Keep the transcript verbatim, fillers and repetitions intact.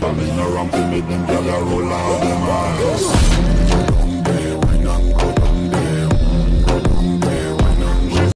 Coming around to make them gyal a roll out them eyes.